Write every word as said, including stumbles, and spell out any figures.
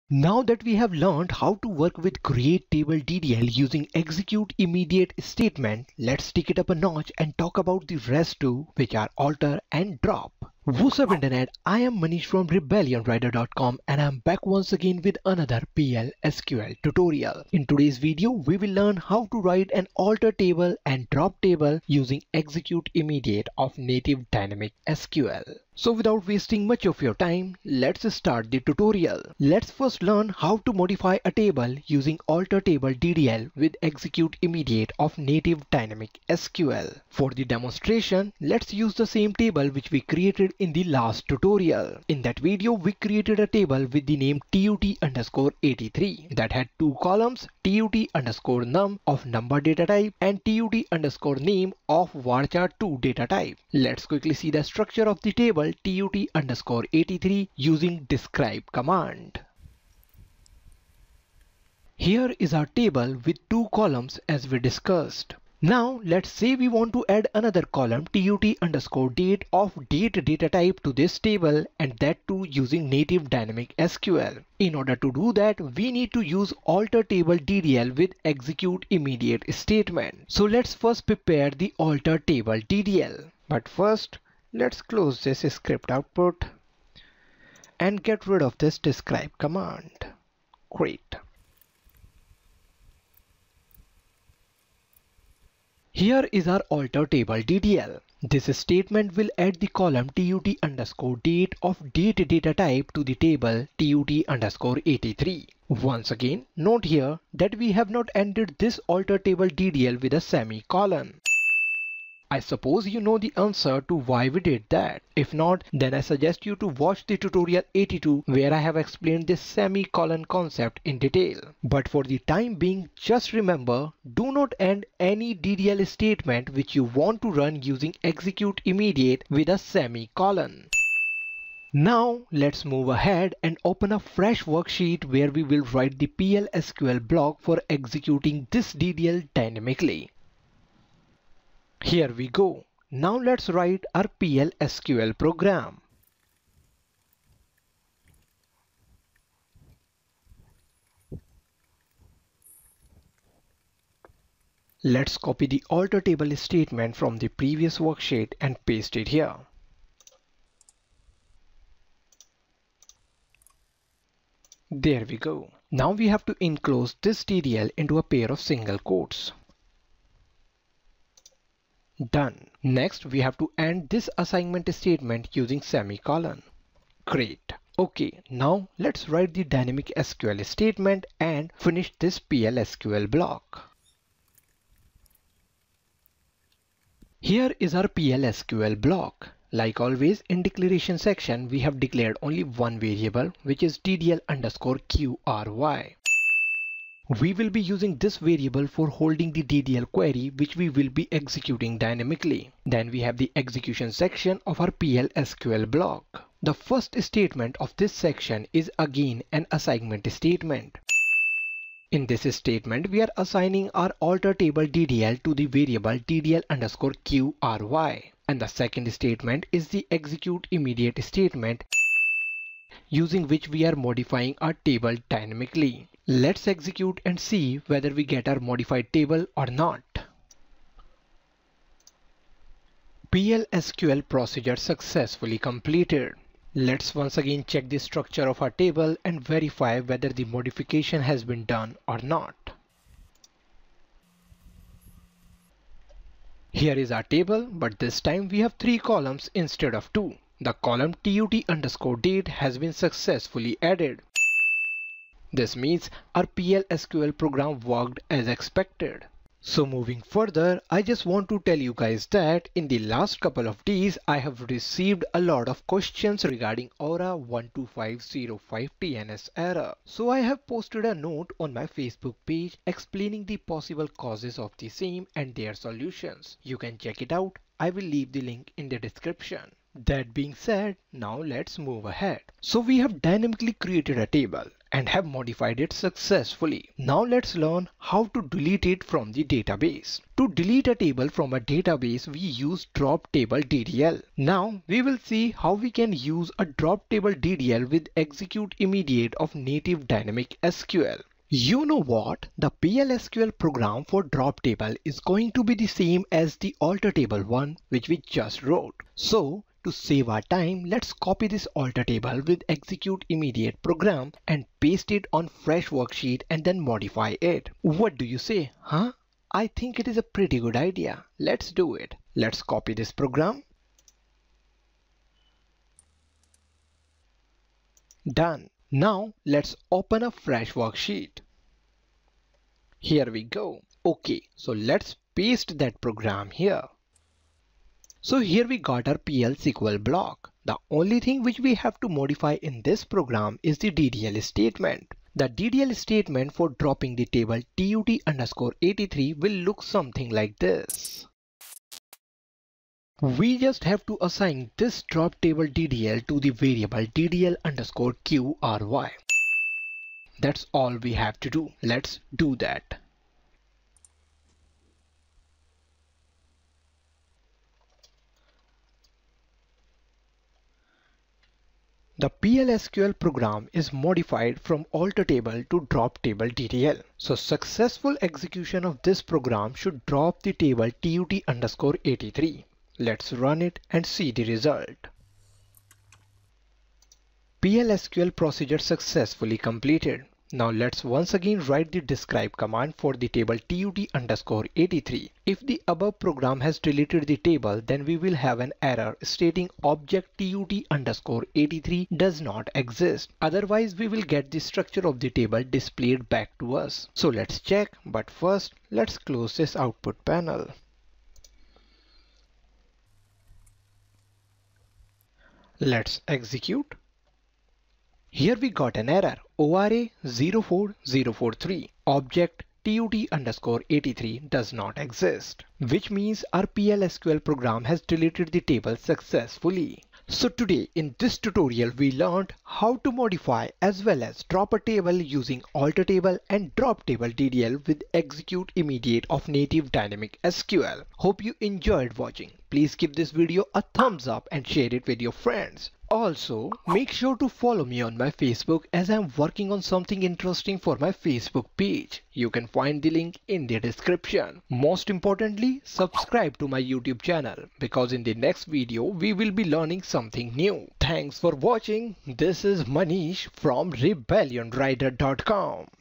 Now that we have learned how to work with create table D D L using execute immediate statement, let's take it up a notch and talk about the rest too, which are alter and drop. What's up internet, I am Manish from rebellion rider dot com and I am back once again with another P L S Q L tutorial. In today's video, we will learn how to write an alter table and drop table using execute immediate of native dynamic S Q L. So without wasting much of your time, let's start the tutorial. Let's first learn how to modify a table using alter table D D L with execute immediate of native dynamic S Q L. For the demonstration, let's use the same table which we created in the last tutorial. In that video, we created a table with the name tut underscore eighty-three that had two columns, tut underscore num of number data type and tut underscore name of varchar two data type. Let's quickly see the structure of the table tut underscore eighty-three using describe command. Here is our table with two columns as we discussed. Now let's say we want to add another column tut underscore date of date data type to this table, and that too using native dynamic S Q L. In order to do that, we need to use alter table D D L with execute immediate statement. So let's first prepare the alter table D D L. But first, let's close this script output and get rid of this describe command. Great. Here is our alter table D D L. This statement will add the column tut underscore date of date data type to the table tut underscore eighty-three. Once again, note here that we have not ended this alter table D D L with a semicolon. I suppose you know the answer to why we did that. If not, then I suggest you to watch the tutorial eighty-two where I have explained this semicolon concept in detail. But for the time being, just remember, do not end any D D L statement which you want to run using execute immediate with a semicolon. Now let's move ahead and open a fresh worksheet where we will write the P L S Q L block for executing this D D L dynamically. Here we go. Now let's write our P L S Q L program. Let's copy the alter table statement from the previous worksheet and paste it here. There we go. Now we have to enclose this D D L into a pair of single quotes. Done. Next, we have to end this assignment statement using semicolon. Great. Okay, now let's write the dynamic S Q L statement and finish this P L S Q L block. Here is our P L S Q L block. Like always, in declaration section, we have declared only one variable, which is D D L underscore Q R Y. We will be using this variable for holding the D D L query which we will be executing dynamically. Then we have the execution section of our P L S Q L block. The first statement of this section is again an assignment statement. In this statement, we are assigning our alter table D D L to the variable D D L underscore Q R Y. And the second statement is the execute immediate statement using which we are modifying our table dynamically. Let's execute and see whether we get our modified table or not. P L S Q L procedure successfully completed. Let's once again check the structure of our table and verify whether the modification has been done or not. Here is our table, but this time we have three columns instead of two. The column tut underscore date has been successfully added. This means our P L S Q L program worked as expected. So moving further, I just want to tell you guys that in the last couple of days, I have received a lot of questions regarding Aura one two five zero five T N S error. So I have posted a note on my Facebook page explaining the possible causes of the same and their solutions. You can check it out. I will leave the link in the description. That being said, now let's move ahead. So we have dynamically created a table and have modified it successfully. Now let's learn how to delete it from the database. To delete a table from a database, we use drop table D D L. Now we will see how we can use a drop table D D L with execute immediate of native dynamic S Q L. You know what? The P L S Q L program for drop table is going to be the same as the alter table one which we just wrote. So to save our time, let's copy this alter table with execute immediate program and paste it on fresh worksheet and then modify it. What do you say, huh? I think it is a pretty good idea. Let's do it. Let's copy this program. Done. Now let's open a fresh worksheet. Here we go. Okay, so let's paste that program here. So here we got our P L S Q L block. The only thing which we have to modify in this program is the D D L statement. The D D L statement for dropping the table tut underscore eighty-three will look something like this. We just have to assign this drop table D D L to the variable D D L underscore Q R Y. That's all we have to do. Let's do that. The P L S Q L program is modified from alter table to drop table D D L. So successful execution of this program should drop the table tut underscore eighty-three. Let's run it and see the result. P L S Q L procedure successfully completed. Now let's once again write the describe command for the table tut underscore eighty-three. If the above program has deleted the table, then we will have an error stating object tut underscore eighty-three does not exist. Otherwise we will get the structure of the table displayed back to us. So let's check, but first let's close this output panel. Let's execute. Here we got an error O R A zero four zero four three. Object tut underscore eighty-three does not exist, which means our P L S Q L program has deleted the table successfully. So today in this tutorial we learned how to modify as well as drop a table using alter table and drop table D D L with execute immediate of native dynamic S Q L. Hope you enjoyed watching. Please give this video a thumbs up and share it with your friends. Also, make sure to follow me on my Facebook as I am working on something interesting for my Facebook page. You can find the link in the description. Most importantly, subscribe to my YouTube channel because in the next video we will be learning something new. Thanks for watching. This is Manish from rebellion rider dot com.